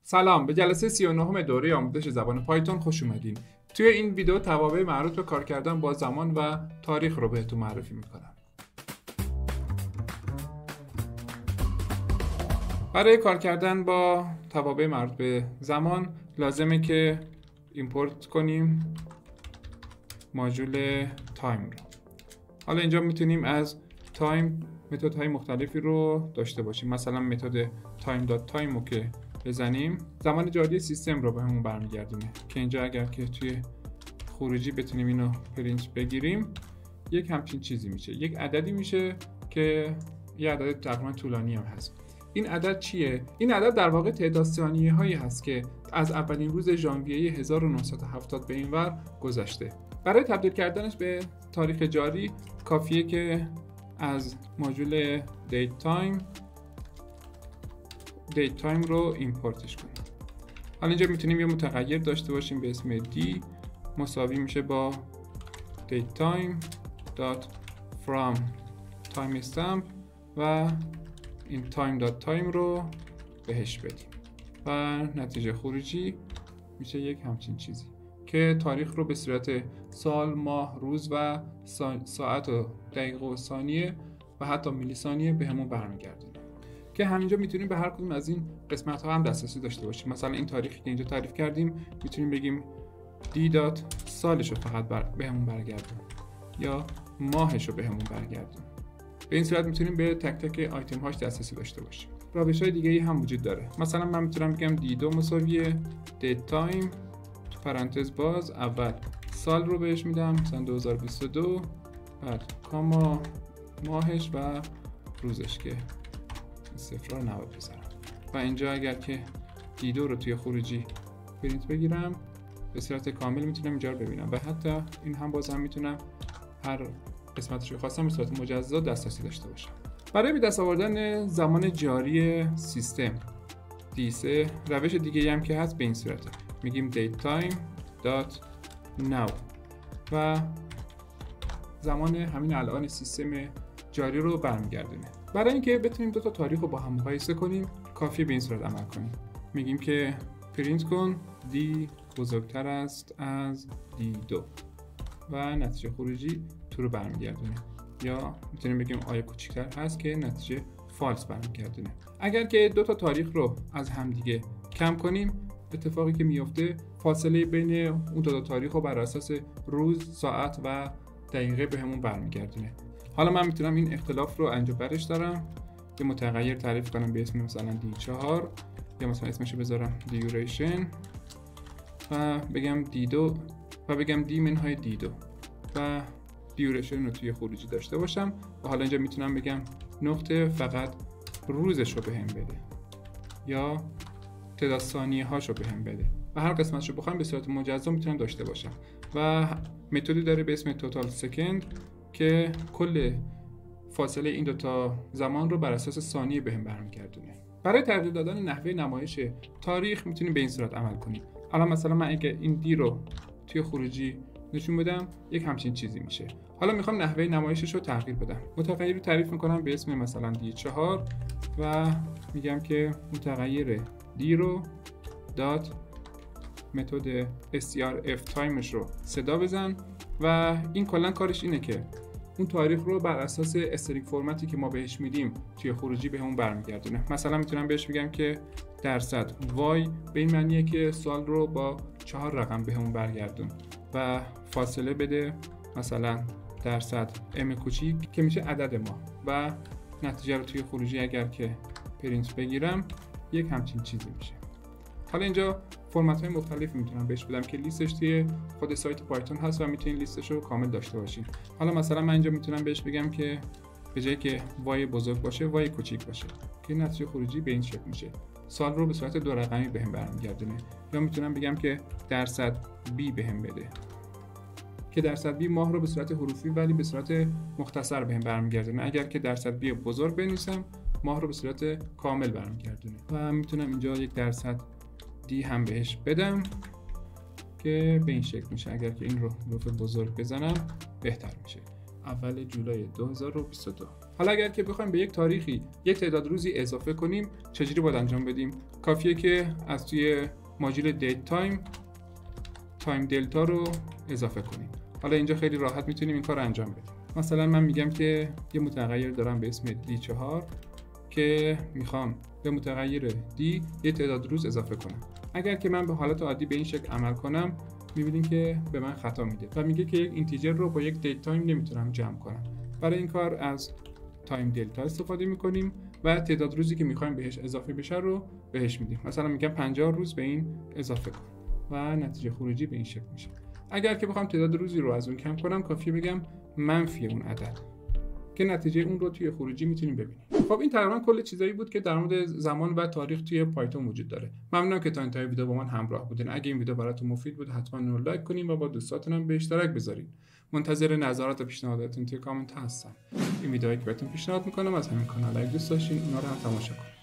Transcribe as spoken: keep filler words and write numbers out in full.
سلام، به جلسه سی و نه دوره آموزش زبان پایتون خوش اومدین. توی این ویدیو توابع مربوط به کار کردن با زمان و تاریخ رو بهتون معرفی میکنم. برای کار کردن با توابع مربوط به زمان لازمه که ایمپورت کنیم ماژول تایم رو. حالا اینجا میتونیم از تایم متدهای مختلفی رو داشته باشیم. مثلا متد time.time رو که بزنیم زمان جاری سیستم رو بهمون برمیگردونه که اینجا اگر که توی خروجی بتونیم اینو پرینت بگیریم یک همچین چیزی میشه، یک عددی میشه که یه عدد تقریبا طولانی هم هست. این عدد چیه؟ این عدد در واقع تعداد ثانیه هایی هست که از اولین روز ژانویه هزار و نهصد و هفتاد به این ور گذشته. برای تبدیل کردنش به تاریخ جاری کافیه که از ماژول datetime datetime رو ایمپورتش کنیم. حالا اینجا میتونیم یه متغیر داشته باشیم به اسم d مساوی میشه با datetime dot from timestamp و این time.time رو بهش بدیم و نتیجه خروجی میشه یک همچین چیزی که تاریخ رو به صورت سال، ماه، روز و ساعت و دقیقه و ثانیه و حتی میلی ثانیه به همون برمیگردونه که همینجا میتونیم به هر کدوم از این قسمت ها هم دسترسی داشته باشیم. مثلا این تاریخی که اینجا تعریف کردیم میتونیم بگیم d دات سالش رو فقط بر... به همون برگردون یا ماهش رو به همون برگردون. به این صورت میتونیم به تک تک آیتم هاش دسترسی داشته باشیم. روش های دیگه ای هم وجود داره. مثلا من میتونم بگم دی دو مساوی datetime تو پرانتز باز اول سال رو بهش میدم مثلا دو هزار و بیست و دو، بعد کاما ماهش و روزش که صفر رو نباید بذارم و اینجا اگر که دی دو رو توی خروجی پرینت بگیرم به صورت کامل میتونم اینجا رو ببینم و حتی این هم باز هم میتونم هر قسمتش رو خواستم به صورت مجزا دسترسی داشته باشم. برای به دست آوردن زمان جاری سیستم دی سه روش دیگه هم که هست به این صورته. میگیم datetime dot now و زمان همین الان سیستم جاری رو برمیگردونه. برای اینکه بتونیم دو تا تاریخ رو با هم مقایسه کنیم کافیه به این صورت عمل کنیم. میگیم که پرینت کن دی بزرگتر است از دی دو و نتیجه خروجی تو رو برمیگردونه، یا میتونیم بگیم آیا کوچکتر هست که نتیجه فالس برمیگردونه. اگر که دو تا تاریخ رو از همدیگه کم کنیم اتفاقی که میفته فاصله بین اون دو تا تاریخ رو بر اساس روز، ساعت و دقیقه به همون برمیگردونه. حالا من میتونم این اختلاف رو اینجا برش دارم یه متغیر تعریف کنم به اسم مثلا دی چهار یا مثلا اسمشو بذارم دیوریشن و بگم دی دو و بگم دی منهای دی دو و دیوریشن رو توی خروجی داشته باشم و حالا اینجا میتونم بگم نقطه فقط روزش رو بهم بده یا تعداد ثانیه هاش رو بهم بده و هر قسمتش رو بخوام به صورت مجزا میتونم داشته باشم و متدی داره به اسم توتال سکند که کل فاصله این دوتا زمان رو بر اساس ثانیه بهم برمیگردونه. برای تغییر دادن نحوه نمایش تاریخ میتونیم به این صورت عمل کنیم. الان مثلا من اگه این دی رو توی خروجی نشون بدم یک همچین چیزی میشه. حالا میخوام نحوه نمایشش رو تغییر بدم. متغیر رو تعریف میکنم به اسم مثلا دی چهار و میگم که متغیر دی رو دات متد استرف تایمش رو صدا بزن و این کلا کارش اینه که اون تاریخ رو بر اساس استرینگ فرمتی که ما بهش میدیم توی خروجی به همون برمیگردونه. مثلا میتونم بهش بگم که درصد وای به این معنیه که سال رو با چهار رقم به همون برگردون و فاصله بده مثلا درصد ام کوچیک که میشه عدد ما و نتیجه رو توی خروجی اگر که پرینت بگیرم یک همچین چیزی میشه. حالا اینجا فرمت های مختلفی میتونم بهش بدم که لیستش توی خود سایت پایتون هست و میتونین لیستش رو کامل داشته باشین. حالا مثلا من اینجا میتونم بهش بگم که به جای که وای بزرگ باشه وای کوچیک باشه که نتیجه خروجی به این شکل میشه. سال رو به صورت دو رقمی بهم برمیگردونه. یا میتونم بگم که درصد بی بهم بده که درصد بی ماه رو به صورت حروفی ولی به صورت مختصر بهم برمیگردونه. اگر که درصد بی بزرگ بنویسم ماه رو به صورت کامل برمیگردونه و میتونم اینجا یک درصد دی هم بهش بدم که به این شکل میشه. اگر که این رو حروف بزرگ بزنم بهتر میشه. اول جولای دو هزار و بیست و دو. حالا اگر که بخوایم به یک تاریخی یک تعداد روزی اضافه کنیم چجوری باید انجام بدیم؟ کافیه که از توی ماژول دیت تایم تایم دلتا رو اضافه کنیم. حالا اینجا خیلی راحت میتونیم این کار رو انجام بدیم. مثلا من میگم که یه متغیر دارم به اسم دی چهار که میخوام به متغیر دی یه تعداد روز اضافه کنم. اگر که من به حالت عادی به این شکل عمل کنم میبینیم که به من خطا میده و میگه که یک اینتیجر رو با یک دیت تایم نمیتونم جمع کنم. برای این کار از تایم دلتا استفاده میکنیم و تعداد روزی که میخوایم بهش اضافه بشه رو بهش میدیم. مثلا میگم پنجاه روز به این اضافه کن و نتیجه خروجی به این شکل میشه. اگر که بخوام تعداد روزی رو از اون کم کنم کافیه بگم منفی اون عدد که نتیجه اون رو توی خروجی میتونیم ببینیم. خب این تقریبا کل چیزایی بود که در مورد زمان و تاریخ توی پایتون وجود داره. ممنونم که تا انتهای ویدیو با من همراه بودین. اگه این ویدیو براتون مفید بود حتما اون رو لایک کنین و با دوستاتون هم به اشتراک بذارین. منتظر نظرات و پیشنهاداتتون توی کامنت هستم. این ویدیوهایی که بهتون پیشنهاد میکنم از همین کانال اگه دوست داشتین اونا رو هم تماشا کنید.